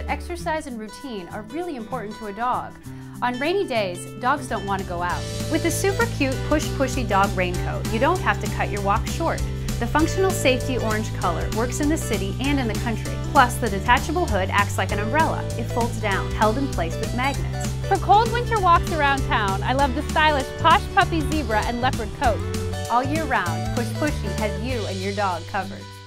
that exercise and routine are really important to a dog. On rainy days, dogs don't want to go out. With the super cute Push Pushy dog raincoat, you don't have to cut your walk short. The functional safety orange color works in the city and in the country. Plus, the detachable hood acts like an umbrella. It folds down, held in place with magnets. For cold winter walks around town, I love the stylish Posh Puppy Zebra and Leopard coat. All year round, Push Pushy has you and your dog covered.